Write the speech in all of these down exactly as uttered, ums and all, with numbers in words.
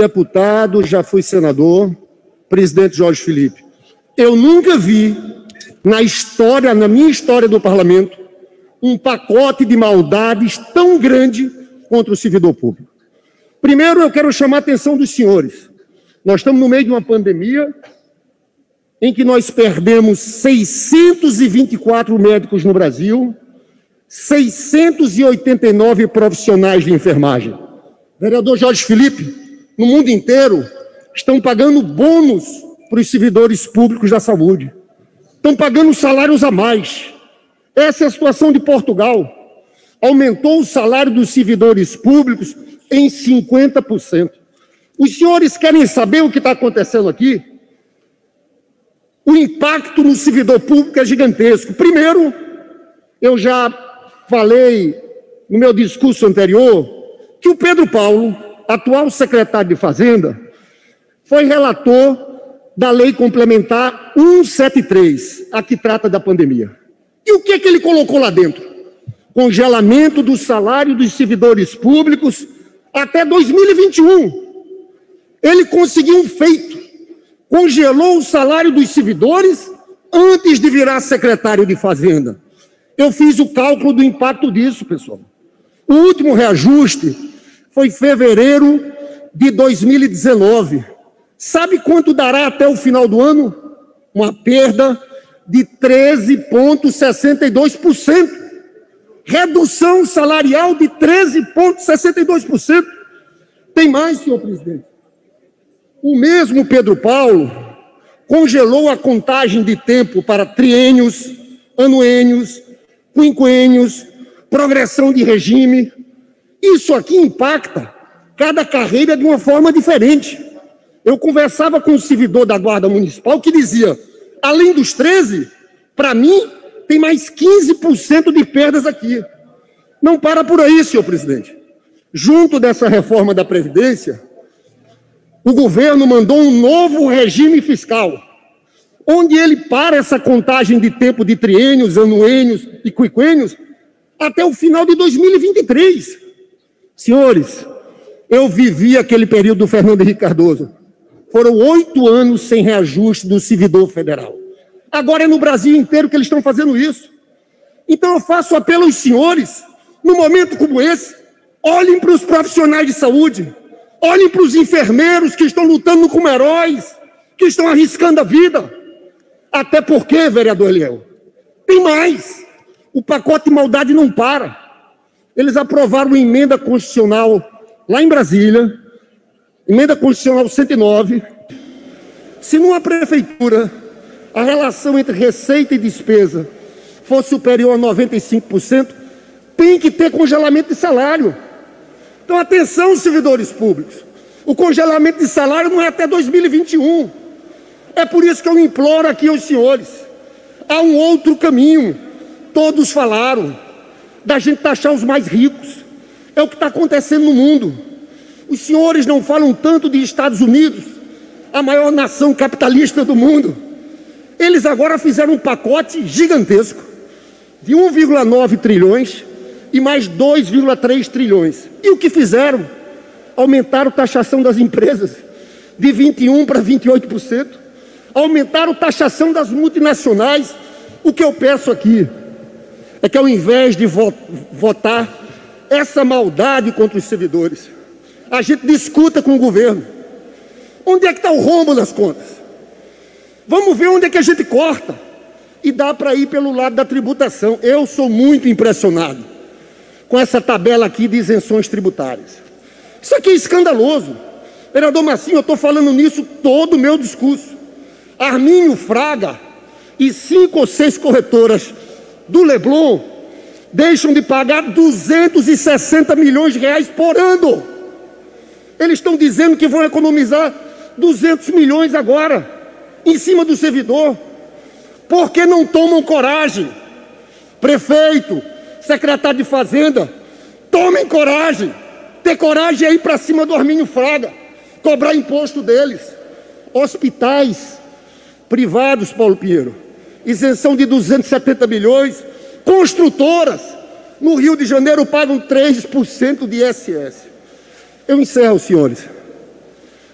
deputado, já fui senador, presidente Jorge Felipe. Eu nunca vi na história, na minha história do parlamento, um pacote de maldades tão grande contra o servidor público. Primeiro, eu quero chamar a atenção dos senhores. Nós estamos no meio de uma pandemia em que nós perdemos seiscentos e vinte e quatro médicos no Brasil, seiscentos e oitenta e nove profissionais de enfermagem. Vereador Jorge Felipe, no mundo inteiro, estão pagando bônus para os servidores públicos da saúde. Estão pagando salários a mais. Essa é a situação de Portugal. Aumentou o salário dos servidores públicos em cinquenta por cento. Os senhores querem saber o que está acontecendo aqui? O impacto no servidor público é gigantesco. Primeiro, eu já falei no meu discurso anterior que o Pedro Paulo, atual secretário de Fazenda, foi relator da Lei Complementar cento e setenta e três, a que trata da pandemia. E o que é que ele colocou lá dentro? Congelamento do salário dos servidores públicos até dois mil e vinte e um. Ele conseguiu um feito. Congelou o salário dos servidores antes de virar secretário de Fazenda. Eu fiz o cálculo do impacto disso, pessoal. O último reajuste foi em fevereiro de dois mil e dezenove. Sabe quanto dará até o final do ano? Uma perda de treze vírgula sessenta e dois por cento. Redução salarial de treze vírgula sessenta e dois por cento. Tem mais, senhor presidente. O mesmo Pedro Paulo congelou a contagem de tempo para triênios, anuênios, quinquênios, progressão de regime. Isso aqui impacta cada carreira de uma forma diferente. Eu conversava com um servidor da Guarda Municipal que dizia, além dos treze, para mim, tem mais quinze por cento de perdas aqui. Não para por aí, senhor presidente. Junto dessa reforma da Previdência, o governo mandou um novo regime fiscal, onde ele para essa contagem de tempo de triênios, anuênios e quinquênios até o final de dois mil e vinte e três. Senhores, eu vivi aquele período do Fernando Henrique Cardoso. Foram oito anos sem reajuste do servidor federal. Agora é no Brasil inteiro que eles estão fazendo isso. Então eu faço apelo aos senhores, num momento como esse, olhem para os profissionais de saúde, olhem para os enfermeiros que estão lutando como heróis, que estão arriscando a vida. Até porque, vereador Eliel, tem mais. O pacote de maldade não para. Eles aprovaram uma emenda constitucional lá em Brasília, emenda constitucional cento e nove. Se numa prefeitura a relação entre receita e despesa for superior a noventa e cinco por cento, tem que ter congelamento de salário. Então, atenção, servidores públicos. O congelamento de salário não é até dois mil e vinte e um. É por isso que eu imploro aqui aos senhores. Há um outro caminho. Todos falaram da gente taxar os mais ricos. É o que está acontecendo no mundo. Os senhores não falam tanto de Estados Unidos, a maior nação capitalista do mundo. Eles agora fizeram um pacote gigantesco de um vírgula nove trilhões e mais dois vírgula três trilhões. E o que fizeram? Aumentaram a taxação das empresas de vinte e um por cento para vinte e oito por cento. Aumentaram a taxação das multinacionais. O que eu peço aqui é que, ao invés de votar essa maldade contra os servidores, a gente discuta com o governo. Onde é que está o rombo nas contas? Vamos ver onde é que a gente corta. E dá para ir pelo lado da tributação. Eu sou muito impressionado com essa tabela aqui de isenções tributárias. Isso aqui é escandaloso. Vereador Massinho, eu estou falando nisso todo o meu discurso. Arminio Fraga e cinco ou seis corretoras do Leblon deixam de pagar duzentos e sessenta milhões de reais por ano. Eles estão dizendo que vão economizar duzentos milhões agora, em cima do servidor. Por que não tomam coragem? Prefeito, secretário de Fazenda, tomem coragem. Ter coragem é ir para cima do Arminio Fraga, cobrar imposto deles. Hospitais privados, Paulo Pinheiro, isenção de duzentos e setenta milhões. Construtoras, no Rio de Janeiro, pagam três por cento de I S S. Eu encerro, senhores.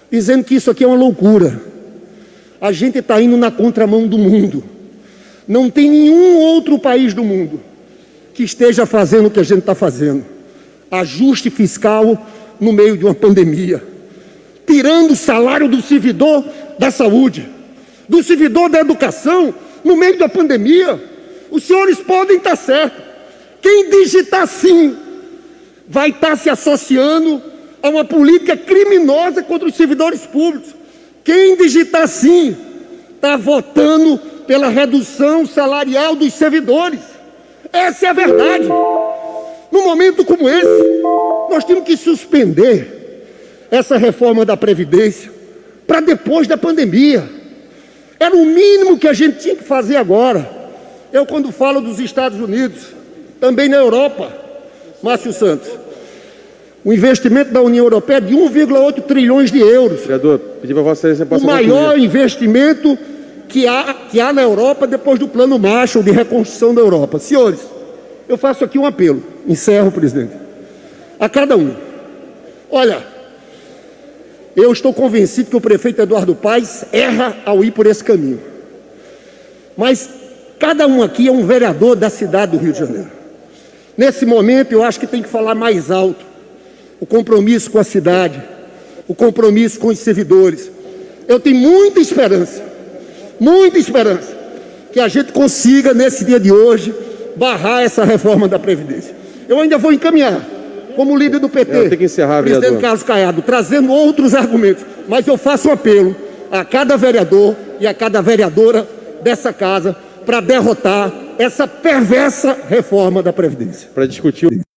dizendo que isso aqui é uma loucura. A gente está indo na contramão do mundo. Não tem nenhum outro país do mundo que esteja fazendo o que a gente está fazendo. Ajuste fiscal no meio de uma pandemia, tirando o salário do servidor da saúde, do servidor da educação, no meio da pandemia. Os senhores podem estar certos. Quem digitar sim vai estar se associando a uma política criminosa contra os servidores públicos. Quem digitar sim está votando pela redução salarial dos servidores. Essa é a verdade. Num momento como esse, nós temos que suspender essa reforma da Previdência para depois da pandemia. Era o mínimo que a gente tinha que fazer agora. Eu, quando falo dos Estados Unidos, também na Europa, Márcio Santos, o investimento da União Europeia é de um vírgula oito trilhões de euros. Vereador, pedi para você... O maior investimento que há, que há na Europa depois do Plano Marshall de reconstrução da Europa. Senhores, eu faço aqui um apelo, encerro, presidente, a cada um. Olha, eu estou convencido que o prefeito Eduardo Paes erra ao ir por esse caminho. Mas cada um aqui é um vereador da cidade do Rio de Janeiro. Nesse momento, eu acho que tem que falar mais alto o compromisso com a cidade, o compromisso com os servidores. Eu tenho muita esperança, muita esperança, que a gente consiga, nesse dia de hoje, barrar essa reforma da Previdência. Eu ainda vou encaminhar, como líder do P T, é, tem que encerrar, presidente vereador Carlos Caiado, trazendo outros argumentos, mas eu faço um apelo a cada vereador e a cada vereadora dessa casa para derrotar essa perversa reforma da Previdência. Para discutir